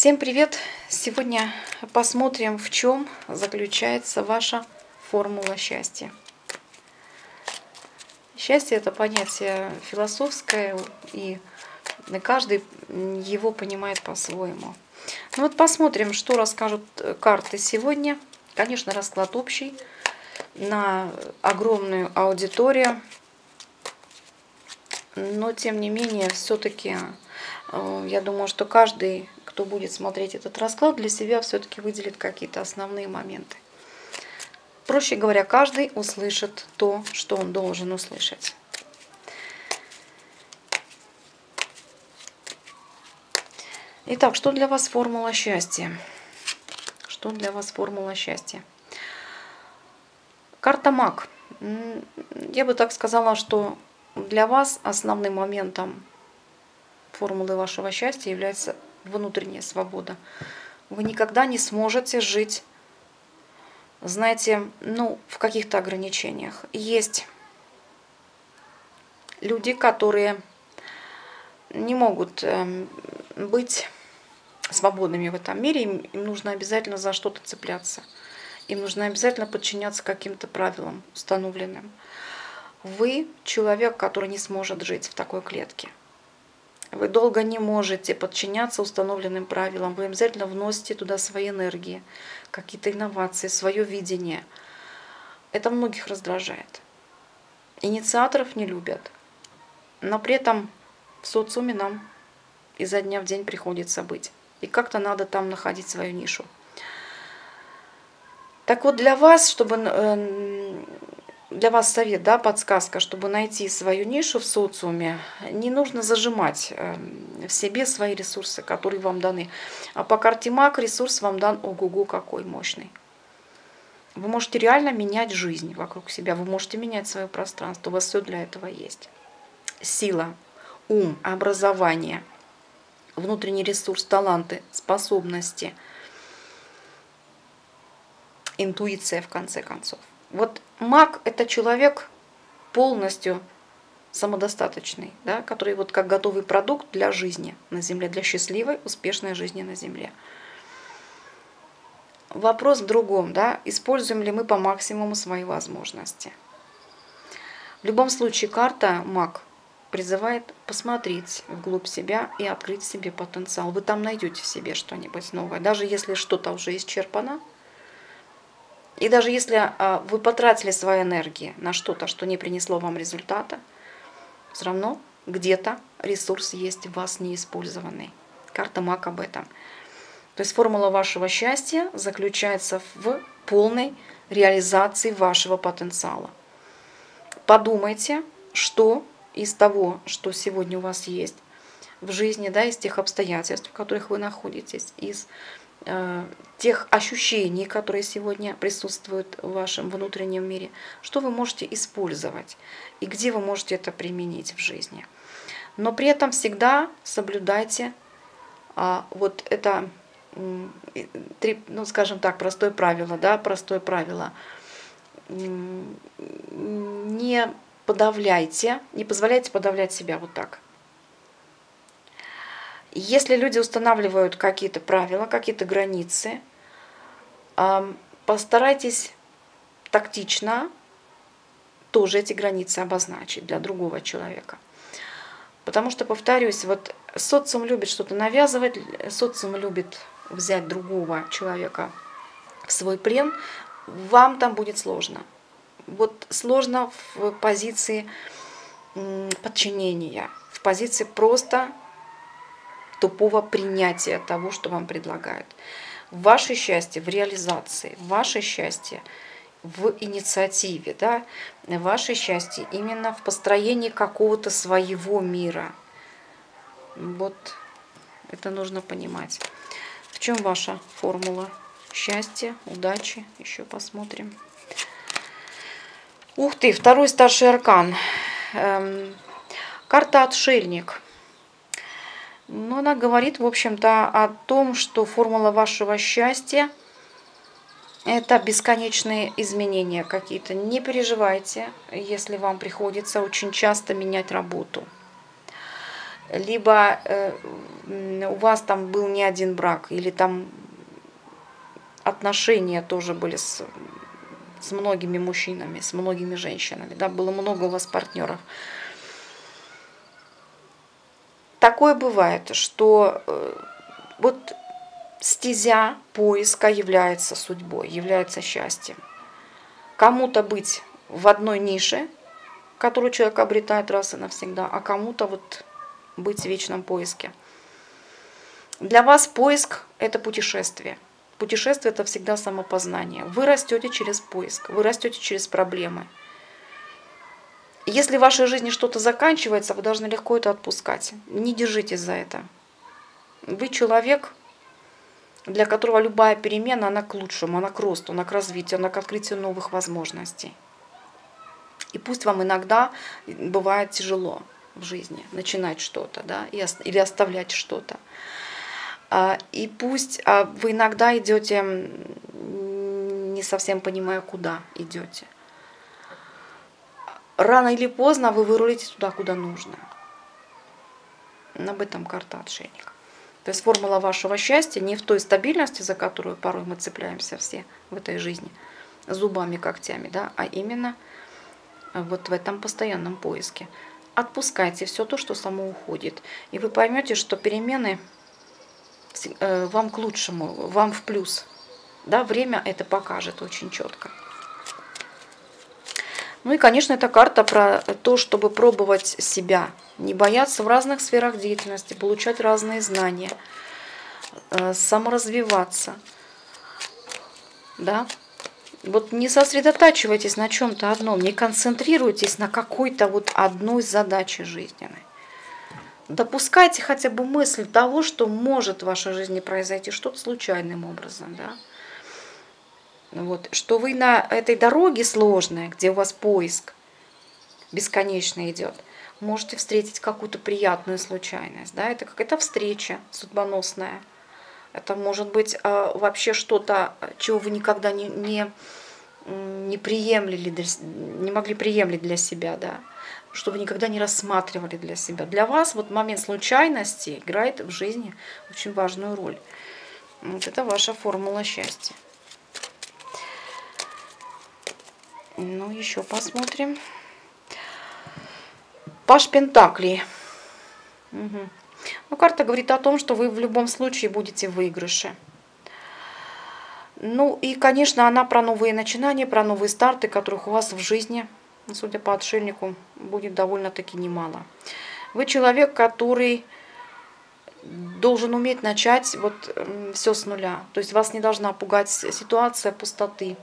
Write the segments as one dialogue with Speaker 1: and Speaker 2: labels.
Speaker 1: Всем привет! Сегодня посмотрим, в чем заключается ваша формула счастья. Счастье – это понятие философское, и каждый его понимает по-своему. Ну вот посмотрим, что расскажут карты сегодня. Конечно, расклад общий на огромную аудиторию, но тем не менее, все-таки я думаю, что каждый, кто будет смотреть этот расклад, для себя все-таки выделит какие-то основные моменты. Проще говоря, каждый услышит то, что он должен услышать. Итак, что для вас формула счастья? Что для вас формула счастья? Карта Маг. Я бы так сказала, что для вас основным моментом формулы вашего счастья является внутренняя свобода. Вы никогда не сможете жить, знаете, в каких-то ограничениях. Есть люди, которые не могут быть свободными в этом мире, им нужно обязательно за что-то цепляться. Им нужно обязательно подчиняться каким-то правилам установленным. Вы человек, который не сможет жить в такой клетке. Вы долго не можете подчиняться установленным правилам. Вы обязательно вносите туда свои энергии, какие-то инновации, свое видение. Это многих раздражает. Инициаторов не любят. Но при этом в социуме нам изо дня в день приходится быть. И как-то надо там находить свою нишу. Так вот, для вас совет, подсказка, чтобы найти свою нишу в социуме, не нужно зажимать в себе свои ресурсы, которые вам даны. А по карте Маг ресурс вам дан ого-го какой мощный. Вы можете реально менять жизнь вокруг себя, вы можете менять свое пространство, у вас все для этого есть. Сила, ум, образование, внутренний ресурс, таланты, способности, интуиция, в конце концов. Вот маг – это человек полностью самодостаточный, который как готовый продукт для жизни на Земле, для счастливой, успешной жизни на Земле. Вопрос в другом, используем ли мы по максимуму свои возможности. В любом случае, карта Маг призывает посмотреть вглубь себя и открыть в себе потенциал. Вы там найдете в себе что-нибудь новое, даже если что-то уже исчерпано. И даже если вы потратили свои энергии на что-то, что не принесло вам результата, все равно где-то ресурс есть в вас неиспользованный. Карта Маг об этом. То есть формула вашего счастья заключается в полной реализации вашего потенциала. Подумайте, что из того, что сегодня у вас есть в жизни, из тех обстоятельств, в которых вы находитесь, из тех ощущений, которые сегодня присутствуют в вашем внутреннем мире, что вы можете использовать и где вы можете это применить в жизни. Но при этом всегда соблюдайте вот это, скажем так, простое правило, простое правило. Не подавляйте, не позволяйте подавлять себя вот так. Если люди устанавливают какие-то правила, какие-то границы, постарайтесь тактично тоже эти границы обозначить для другого человека. Потому что, повторюсь, вот социум любит что-то навязывать, социум любит взять другого человека в свой плен, вам там будет сложно. Вот сложно в позиции подчинения, в позиции просто тупого принятия того, что вам предлагают. Ваше счастье в реализации, ваше счастье в инициативе, ваше счастье именно в построении какого-то своего мира. Вот это нужно понимать. В чем ваша формула счастья, удачи? Еще посмотрим. Ух ты, второй старший аркан. Карта Отшельник. Но она говорит, в общем-то, о том, что формула вашего счастья – это бесконечные изменения какие-то. Не переживайте, если вам приходится очень часто менять работу. либо у вас там был не один брак, или там отношения тоже были с многими мужчинами, с многими женщинами, да, было много у вас партнеров. Такое бывает, что вот стезя поиска является судьбой, является счастьем. Кому-то быть в одной нише, которую человек обретает раз и навсегда, а кому-то вот быть в вечном поиске. Для вас поиск – это путешествие. Путешествие – это всегда самопознание. Вы растете через поиск, вы растете через проблемы. Если в вашей жизни что-то заканчивается, вы должны легко это отпускать. Не держитесь за это. Вы человек, для которого любая перемена, она к лучшему, она к росту, она к развитию, она к открытию новых возможностей. И пусть вам иногда бывает тяжело в жизни начинать что-то, да, или оставлять что-то. И пусть вы иногда идете, не совсем понимая, куда идете. Рано или поздно вы вырулите туда, куда нужно. Об этом карта отшельника. То есть формула вашего счастья не в той стабильности, за которую порой мы цепляемся все в этой жизни, зубами, когтями, да, а именно вот в этом постоянном поиске. Отпускайте все то, что само уходит. И вы поймете, что перемены вам к лучшему, вам в плюс. Да, время это покажет очень четко. Ну и, конечно, эта карта про то, чтобы пробовать себя, не бояться в разных сферах деятельности, получать разные знания, саморазвиваться. Да? Вот не сосредотачивайтесь на чем-то одном, не концентрируйтесь на какой-то вот одной задаче жизненной. Допускайте хотя бы мысль того, что может в вашей жизни произойти что-то случайным образом, да? Вот, что вы на этой дороге сложной, где у вас поиск бесконечно идет, можете встретить какую-то приятную случайность, да? Это какая-то встреча судьбоносная. Это может быть вообще что-то, чего вы никогда не приемлили, не могли приемлить для себя, да? Что вы никогда не рассматривали для себя. Для вас вот момент случайности играет в жизни очень важную роль. Вот это ваша формула счастья. Ну, еще посмотрим. Паж Пентаклей. Угу. Ну, карта говорит о том, что вы в любом случае будете в выигрыше. Ну, и, конечно, она про новые начинания, про новые старты, которых у вас в жизни, судя по отшельнику, будет довольно-таки немало. Вы человек, который должен уметь начать вот все с нуля. То есть вас не должна пугать ситуация пустоты.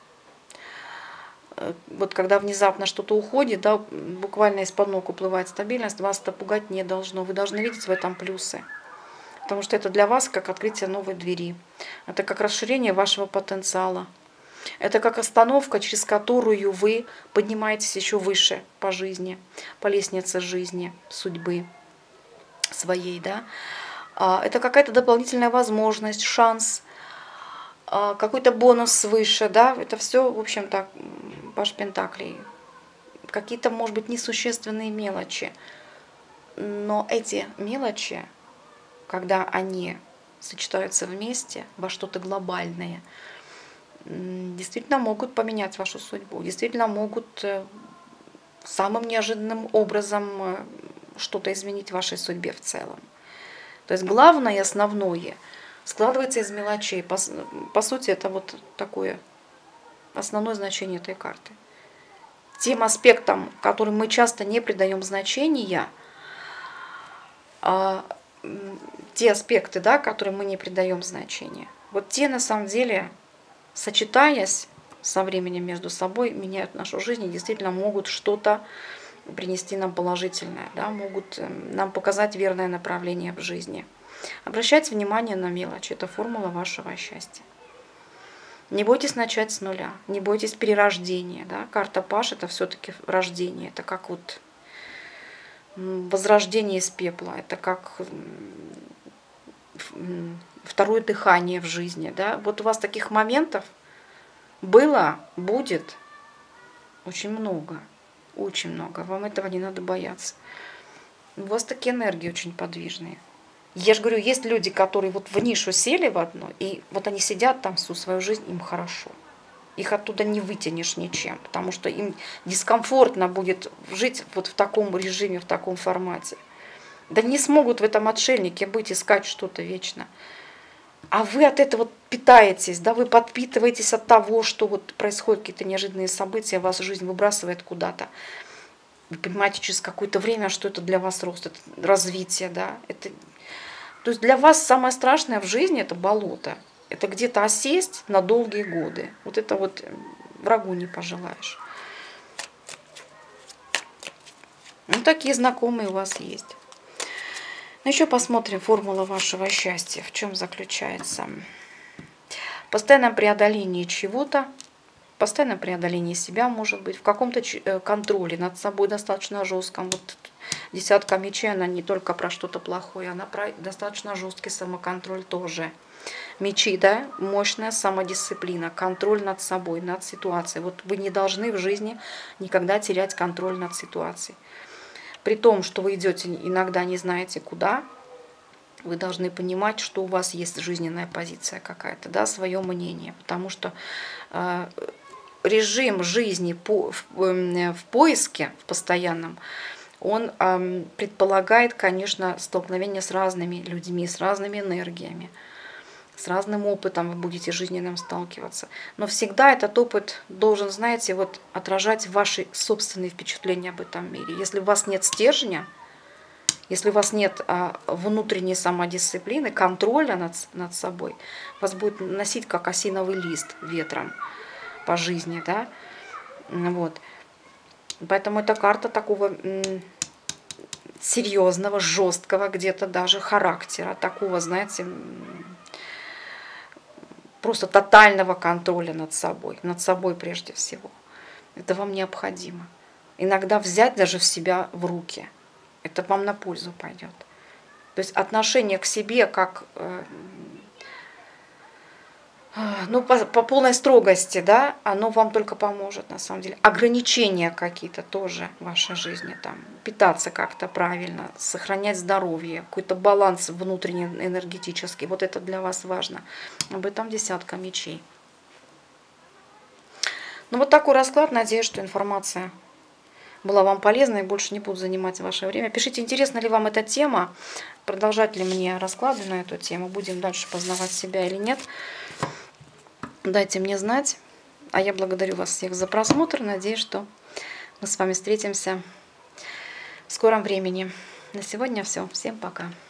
Speaker 1: Вот когда внезапно что-то уходит, да, буквально из-под ног уплывает стабильность, вас это пугать не должно. Вы должны видеть в этом плюсы. Потому что это для вас как открытие новой двери. Это как расширение вашего потенциала. Это как остановка, через которую вы поднимаетесь еще выше по жизни, по лестнице жизни, судьбы своей. Да? Это какая-то дополнительная возможность, шанс, какой-то бонус свыше. Да? Это все, в общем-то, Паж Пентаклей. Какие-то, может быть, несущественные мелочи. Но эти мелочи, когда они сочетаются вместе во что-то глобальное, действительно могут поменять вашу судьбу, действительно могут самым неожиданным образом что-то изменить в вашей судьбе в целом. То есть главное и основное складывается из мелочей. По сути, это вот такое основное значение этой карты. Тем аспектам, которым мы часто не придаем значения, те аспекты, да, которым мы не придаем значения, вот те на самом деле, сочетаясь со временем между собой, меняют нашу жизнь и действительно могут что-то принести нам положительное, да, могут нам показать верное направление в жизни. Обращайте внимание на мелочи, это формула вашего счастья. Не бойтесь начать с нуля, не бойтесь перерождения. Да? Карта Паж — это все-таки рождение, это как вот возрождение из пепла, это как второе дыхание в жизни. Да? Вот у вас таких моментов было, будет очень много, вам этого не надо бояться. У вас такие энергии очень подвижные. Я же говорю, есть люди, которые вот в нишу сели в одно, и вот они сидят там всю свою жизнь, им хорошо. Их оттуда не вытянешь ничем, потому что им дискомфортно будет жить вот в таком режиме, в таком формате. Да не смогут в этом отшельнике быть, искать что-то вечно. А вы от этого питаетесь, да, вы подпитываетесь от того, что вот происходят какие-то неожиданные события, вас жизнь выбрасывает куда-то. Вы понимаете через какое-то время, что это для вас рост, это развитие, да. То есть для вас самое страшное в жизни – это болото. Это где-то осесть на долгие годы. Вот это вот врагу не пожелаешь. Ну, такие знакомые у вас есть. Ну, еще посмотрим формула вашего счастья. В чем заключается? Постоянное преодоление чего-то, постоянное преодоление себя, может быть, в каком-то контроле над собой достаточно жестком. Вот десятка мечей, она не только про что-то плохое, она про достаточно жесткий самоконтроль тоже. Мечи, да, мощная самодисциплина, контроль над собой, над ситуацией. Вот вы не должны в жизни никогда терять контроль над ситуацией. При том, что вы идете иногда не знаете куда, вы должны понимать, что у вас есть жизненная позиция какая-то, да, свое мнение. Потому что режим жизни в поиске, в постоянном, он предполагает, конечно, столкновение с разными людьми, с разными энергиями, с разным опытом вы будете жизненным сталкиваться. Но всегда этот опыт должен, знаете, вот отражать ваши собственные впечатления об этом мире. Если у вас нет стержня, если у вас нет внутренней самодисциплины, контроля над собой, вас будет носить как осиновый лист ветром по жизни, да, вот. Поэтому это карта такого серьезного, жесткого где-то даже характера, такого, знаете, просто тотального контроля над собой прежде всего. Это вам необходимо. Иногда взять даже в себя в руки. Это вам на пользу пойдет. То есть отношение к себе как ну, по полной строгости, да, оно вам только поможет на самом деле. Ограничения какие-то тоже в вашей жизни, там, питаться как-то правильно, сохранять здоровье, какой-то баланс внутренний энергетический, вот это для вас важно. Об этом десятка мечей. Ну вот такой расклад, надеюсь, что информация была вам полезна и больше не буду занимать ваше время. Пишите, интересна ли вам эта тема, продолжать ли мне расклады на эту тему, будем дальше познавать себя или нет. Дайте мне знать. А я благодарю вас всех за просмотр. Надеюсь, что мы с вами встретимся в скором времени. На сегодня все. Всем пока.